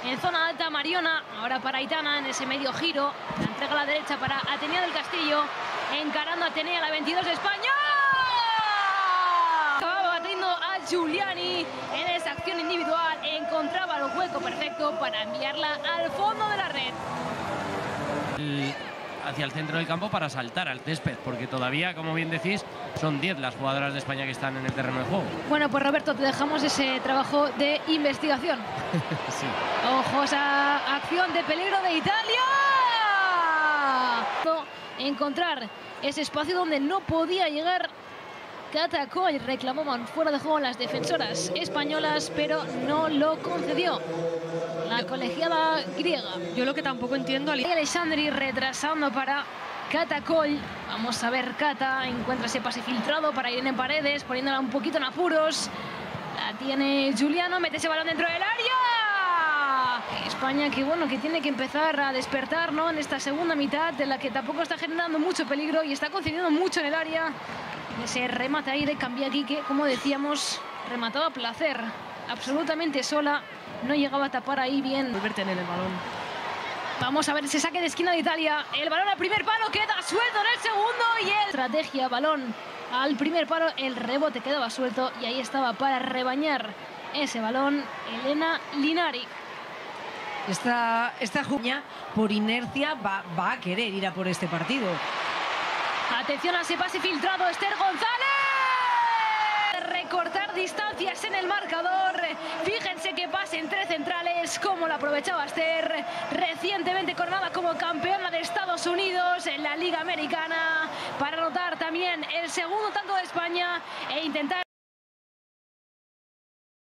en zona alta. Mariona, ahora para Aitana en ese medio giro. La entrega a la derecha para Atenea del Castillo. Encarando a Atenea, la 22 de España. Acababa batiendo a Giuliani en esa acción individual. Encontraba el hueco perfecto para enviarla al fondo de la red. Hacia el centro del campo para saltar al césped, porque todavía, como bien decís, son 10 las jugadoras de España que están en el terreno de juego. Bueno, pues Roberto, te dejamos ese trabajo de investigación. Sí. Ojo, esa acción de peligro de Italia. Encontrar ese espacio donde no podía llegar Kata Coll. Reclamaban fuera de juego las defensoras españolas, pero no lo concedió la colegiada griega. Yo lo que tampoco entiendo... Alessandri retrasando para Kata Coll. Vamos a ver, Kata encuentra ese pase filtrado para Irene Paredes, poniéndola un poquito en apuros. La tiene Giuliano, mete ese balón dentro del área. España que bueno, que tiene que empezar a despertar, ¿no?, en esta segunda mitad, de la que tampoco está generando mucho peligro y está concediendo mucho en el área. Ese remate ahí de Cambiaghi que, como decíamos, remataba a placer, absolutamente sola. No llegaba a tapar ahí bien. Volver a tener el balón. Vamos a ver ese saque de esquina de Italia. El balón al primer palo, queda suelto en el segundo y el estrategia, balón al primer palo, el rebote quedaba suelto y ahí estaba para rebañar ese balón Elena Linari. Esta juña, por inercia, va a querer ir a por este partido. Atención a ese pase filtrado, Esther González. Recortar distancias en el marcador. Fíjense que pase entre centrales, como lo aprovechaba Esther, recientemente coronada como campeona de Estados Unidos en la Liga Americana, para anotar también el segundo tanto de España e intentar